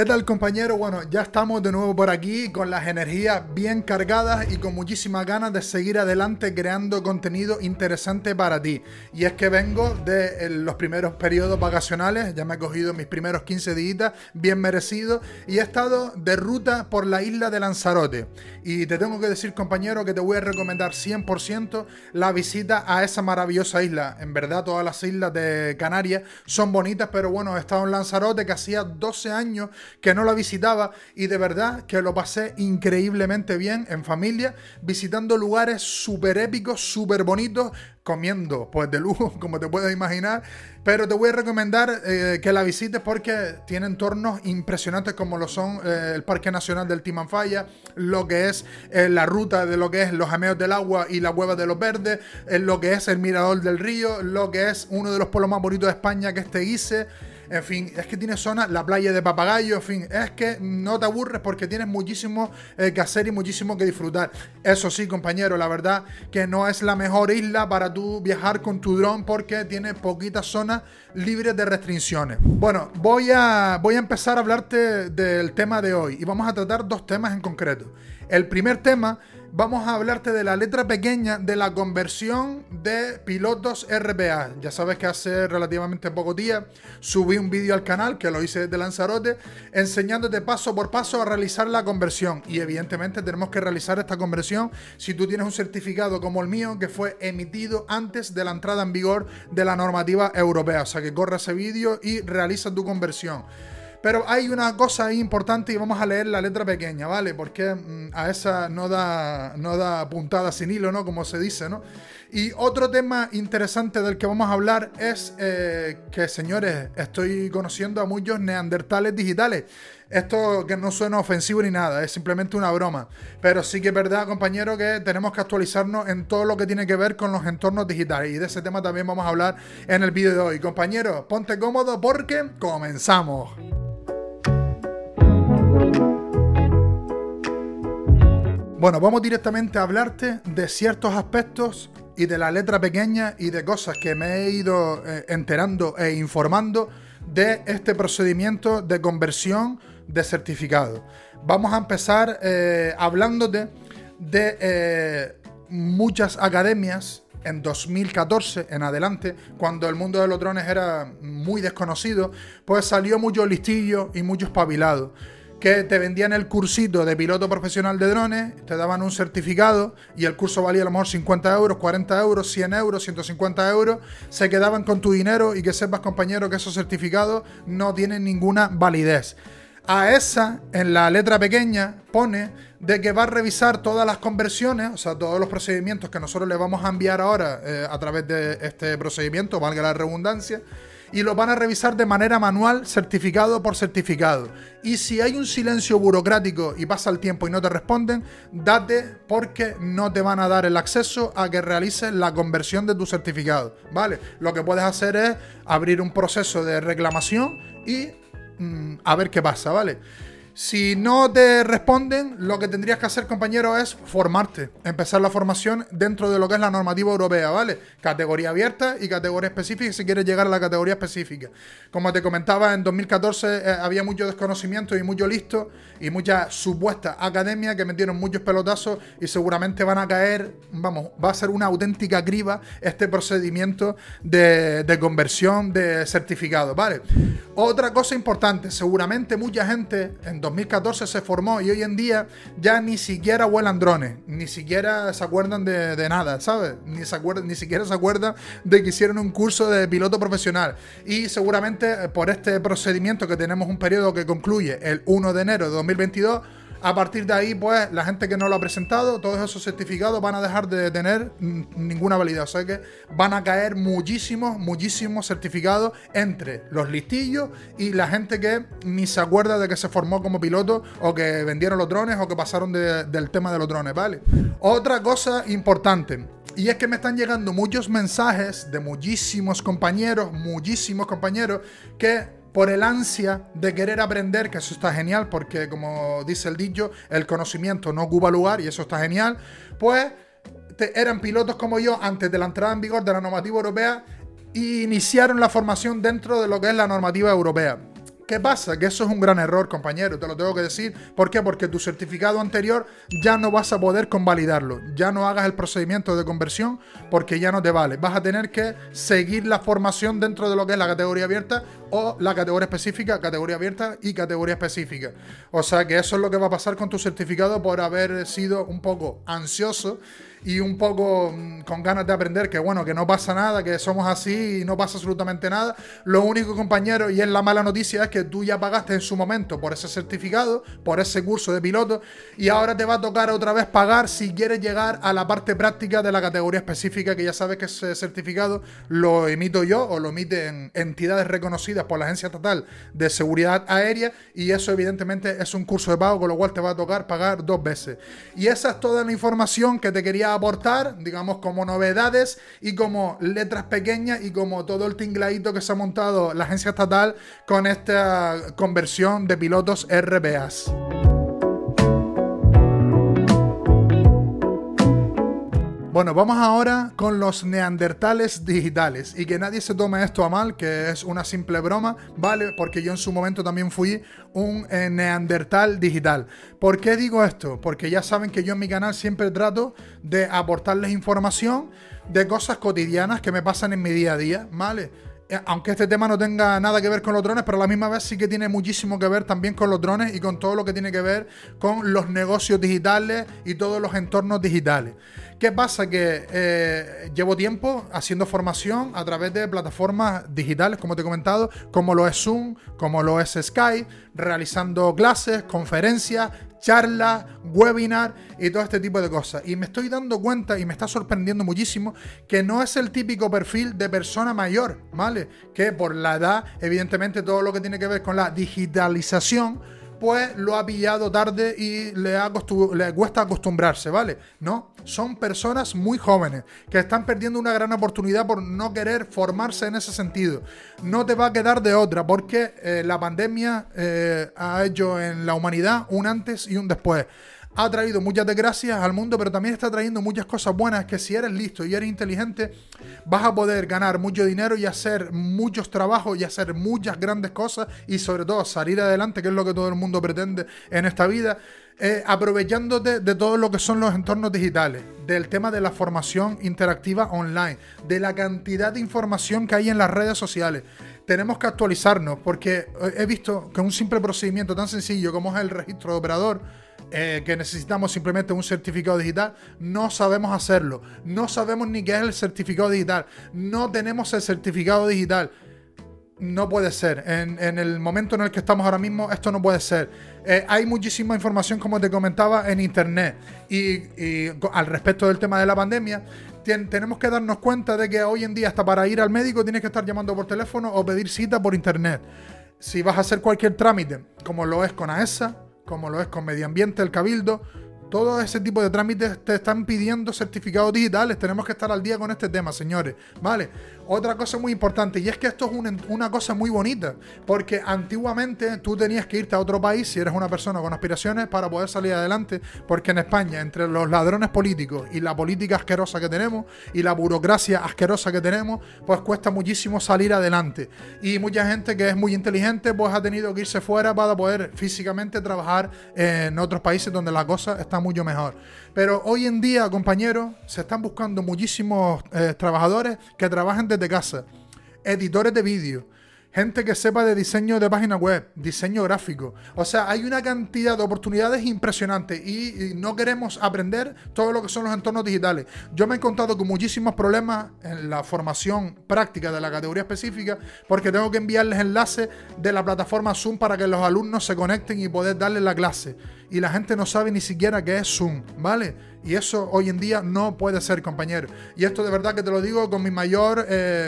¿Qué tal, compañero? Bueno, ya estamos de nuevo por aquí con las energías bien cargadas y con muchísimas ganas de seguir adelante creando contenido interesante para ti. Y es que vengo de los primeros periodos vacacionales, ya me he cogido mis primeros 15 días bien merecidos y he estado de ruta por la isla de Lanzarote. Y te tengo que decir, compañero, que te voy a recomendar 100% la visita a esa maravillosa isla. En verdad, todas las islas de Canarias son bonitas, pero bueno, he estado en Lanzarote, que hacía 12 años que no la visitaba y de verdad que lo pasé increíblemente bien en familia, visitando lugares súper épicos, súper bonitos, comiendo pues de lujo, como te puedes imaginar, pero te voy a recomendar que la visites porque tiene entornos impresionantes como lo son el Parque Nacional del Timanfaya, lo que es la ruta de lo que es los Jameos del Agua y la Cueva de los Verdes, lo que es el Mirador del Río, lo que es uno de los pueblos más bonitos de España, que es Teguise. En fin, es que tiene zona, la playa de Papagayo, en fin, es que no te aburres porque tienes muchísimo que hacer y muchísimo que disfrutar. Eso sí, compañero, la verdad que no es la mejor isla para tú viajar con tu dron porque tiene poquitas zonas libres de restricciones. Bueno, voy a empezar a hablarte del tema de hoy y vamos a tratar dos temas en concreto. El primer tema, vamos a hablarte de la letra pequeña de la conversión de pilotos RPA. Ya sabes que hace relativamente pocos días subí un vídeo al canal, que lo hice desde Lanzarote, enseñándote paso por paso a realizar la conversión. Y evidentemente tenemos que realizar esta conversión si tú tienes un certificado como el mío, que fue emitido antes de la entrada en vigor de la normativa europea. O sea que corre ese vídeo y realiza tu conversión. Pero hay una cosa ahí importante y vamos a leer la letra pequeña, ¿vale? Porque a esa no da puntada sin hilo, ¿no? Como se dice, ¿no? Y otro tema interesante del que vamos a hablar es que, señores, estoy conociendo a muchos neandertales digitales. Esto que no suena ofensivo ni nada, es simplemente una broma. Pero sí que es verdad, compañero, que tenemos que actualizarnos en todo lo que tiene que ver con los entornos digitales. Y de ese tema también vamos a hablar en el vídeo de hoy. Compañero, ponte cómodo porque comenzamos. Bueno, vamos directamente a hablarte de ciertos aspectos y de la letra pequeña y de cosas que me he ido enterando e informando de este procedimiento de conversión de certificado. Vamos a empezar hablándote de muchas academias en 2014 en adelante, cuando el mundo de los drones era muy desconocido, pues salió mucho listillo y mucho espabilado, que te vendían el cursito de piloto profesional de drones, te daban un certificado y el curso valía a lo mejor 50 euros, 40 euros, 100 euros, 150 euros, se quedaban con tu dinero y que sepas, compañero, que esos certificados no tienen ninguna validez. A esa, en la letra pequeña, pone de que va a revisar todas las conversiones, o sea, todos los procedimientos que nosotros le vamos a enviar ahora a través de este procedimiento, valga la redundancia, y lo van a revisar de manera manual, certificado por certificado. Y si hay un silencio burocrático y pasa el tiempo y no te responden, date, porque no te van a dar el acceso a que realices la conversión de tu certificado, ¿vale? Lo que puedes hacer es abrir un proceso de reclamación y a ver qué pasa, ¿vale? Si no te responden, lo que tendrías que hacer, compañero, es formarte, empezar la formación dentro de lo que es la normativa europea, ¿vale? Categoría abierta y categoría específica si quieres llegar a la categoría específica. Como te comentaba, en 2014 había mucho desconocimiento y mucho listo y mucha supuesta academia que metieron muchos pelotazos y seguramente van a caer, vamos, va a ser una auténtica criba este procedimiento de conversión de certificado, ¿vale? Otra cosa importante, seguramente mucha gente en 2014 se formó y hoy en día ya ni siquiera vuelan drones, ni siquiera se acuerdan de nada, ¿sabes? Ni siquiera se acuerdan de que hicieron un curso de piloto profesional. Y seguramente por este procedimiento, que tenemos un periodo que concluye el 1 de enero de 2022, a partir de ahí, pues, la gente que no lo ha presentado, todos esos certificados van a dejar de tener ninguna validez. O sea que van a caer muchísimos certificados entre los listillos y la gente que ni se acuerda de que se formó como piloto o que vendieron los drones o que pasaron del tema de los drones, ¿vale? Otra cosa importante. Y es que me están llegando muchos mensajes de muchísimos compañeros que, por el ansia de querer aprender, que eso está genial, porque como dice el dicho, el conocimiento no ocupa lugar y eso está genial, pues eran pilotos como yo antes de la entrada en vigor de la normativa europea e iniciaron la formación dentro de lo que es la normativa europea. ¿Qué pasa? Que eso es un gran error, compañero, te lo tengo que decir. ¿Por qué? Porque tu certificado anterior ya no vas a poder convalidarlo. Ya no hagas el procedimiento de conversión porque ya no te vale. Vas a tener que seguir la formación dentro de lo que es la categoría abierta o la categoría específica, categoría abierta y categoría específica. O sea que eso es lo que va a pasar con tu certificado por haber sido un poco ansioso y un poco con ganas de aprender, que bueno, que no pasa nada, que somos así y no pasa absolutamente nada. Lo único, compañero, y es la mala noticia, es que tú ya pagaste en su momento por ese certificado, por ese curso de piloto, y ahora te va a tocar otra vez pagar si quieres llegar a la parte práctica de la categoría específica, que ya sabes que ese certificado lo emito yo o lo emiten entidades reconocidas por la Agencia Estatal de Seguridad Aérea, y eso evidentemente es un curso de pago, con lo cual te va a tocar pagar 2 veces. Y esa es toda la información que te quería aportar, digamos, como novedades y como letras pequeñas y como todo el tingladito que se ha montado la agencia estatal con esta conversión de pilotos RPAs. Bueno, vamos ahora con los neandertales digitales, y que nadie se tome esto a mal, que es una simple broma, ¿vale? Porque yo en su momento también fui un neandertal digital. ¿Por qué digo esto? Porque ya saben que yo en mi canal siempre trato de aportarles información de cosas cotidianas que me pasan en mi día a día, ¿vale? Aunque este tema no tenga nada que ver con los drones, pero a la misma vez sí que tiene muchísimo que ver también con los drones y con todo lo que tiene que ver con los negocios digitales y todos los entornos digitales. ¿Qué pasa? Que llevo tiempo haciendo formación a través de plataformas digitales, como te he comentado, como lo es Zoom, como lo es Skype, realizando clases, conferencias, charlas, webinar y todo este tipo de cosas. Y me estoy dando cuenta y me está sorprendiendo muchísimo que no es el típico perfil de persona mayor, ¿vale? Que por la edad, evidentemente todo lo que tiene que ver con la digitalización, pues lo ha pillado tarde y le cuesta acostumbrarse, ¿vale? No, son personas muy jóvenes que están perdiendo una gran oportunidad por no querer formarse en ese sentido. No te va a quedar de otra, porque la pandemia ha hecho en la humanidad un antes y un después. Ha traído muchas desgracias al mundo, pero también está trayendo muchas cosas buenas, que si eres listo y eres inteligente, vas a poder ganar mucho dinero y hacer muchos trabajos y hacer muchas grandes cosas, y sobre todo salir adelante, que es lo que todo el mundo pretende en esta vida, aprovechándote de todo lo que son los entornos digitales, del tema de la formación interactiva online, de la cantidad de información que hay en las redes sociales. Tenemos que actualizarnos, porque he visto que un simple procedimiento tan sencillo como es el registro de operador, que necesitamos simplemente un certificado digital, no sabemos hacerlo, no sabemos ni qué es el certificado digital, no tenemos el certificado digital. No puede ser, en el momento en el que estamos ahora mismo esto no puede ser. Hay muchísima información, como te comentaba, en internet, y al respecto del tema de la pandemia, tenemos que darnos cuenta de que hoy en día hasta para ir al médico tienes que estar llamando por teléfono o pedir cita por internet. Si vas a hacer cualquier trámite, como lo es con AESA, como lo es con Medio Ambiente, el Cabildo, todo ese tipo de trámites te están pidiendo certificados digitales. Tenemos que estar al día con este tema, señores, ¿vale? Otra cosa muy importante, y es que esto es una cosa muy bonita, porque antiguamente tú tenías que irte a otro país, si eres una persona con aspiraciones, para poder salir adelante, porque en España, entre los ladrones políticos y la política asquerosa que tenemos, y la burocracia asquerosa que tenemos, pues cuesta muchísimo salir adelante. Y mucha gente que es muy inteligente, pues ha tenido que irse fuera para poder físicamente trabajar en otros países donde la cosa está mucho mejor. Pero hoy en día, compañeros, se están buscando muchísimos trabajadores que trabajen desde casa, editores de vídeo, gente que sepa de diseño de página web, diseño gráfico. O sea, hay una cantidad de oportunidades impresionantes y no queremos aprender todo lo que son los entornos digitales. Yo me he encontrado con muchísimos problemas en la formación práctica de la categoría específica, porque tengo que enviarles enlaces de la plataforma Zoom para que los alumnos se conecten y poder darles la clase. Y la gente no sabe ni siquiera qué es Zoom, ¿vale? Y eso hoy en día no puede ser, compañero. Y esto de verdad que te lo digo con mi mayor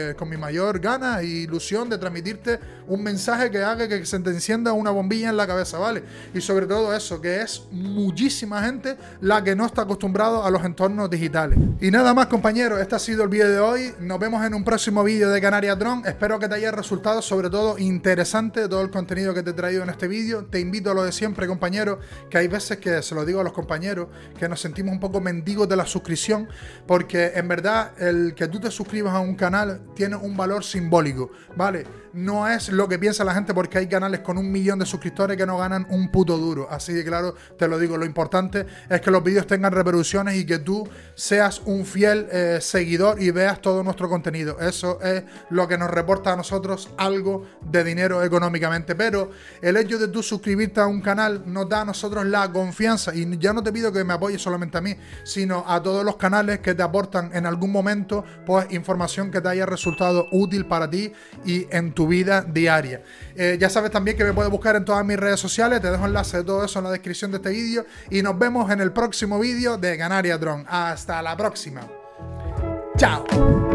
gana e ilusión de transmitirte un mensaje que haga que se te encienda una bombilla en la cabeza, ¿vale? Y sobre todo eso, que es muchísima gente la que no está acostumbrada a los entornos digitales. Y nada más, compañeros, este ha sido el vídeo de hoy. Nos vemos en un próximo vídeo de Canarias Drone. Espero que te haya resultado sobre todo interesante todo el contenido que te he traído en este vídeo. Te invito a lo de siempre, compañero, que hay veces que se lo digo a los compañeros, que nos sentimos un un poco mendigos de la suscripción, porque en verdad el que tú te suscribas a un canal tiene un valor simbólico, ¿vale? No es lo que piensa la gente, porque hay canales con 1 millón de suscriptores que no ganan un puto duro. Así de claro te lo digo. Lo importante es que los vídeos tengan reproducciones y que tú seas un fiel seguidor y veas todo nuestro contenido. Eso es lo que nos reporta a nosotros algo de dinero económicamente. Pero el hecho de tú suscribirte a un canal nos da a nosotros la confianza, y ya no te pido que me apoyes solamente a mí, sino a todos los canales que te aportan en algún momento pues información que te haya resultado útil para ti y en tu vida diaria. Ya sabes también que me puedes buscar en todas mis redes sociales, te dejo enlace de todo eso en la descripción de este vídeo, y nos vemos en el próximo vídeo de Canarias Drone. Hasta la próxima. Chao.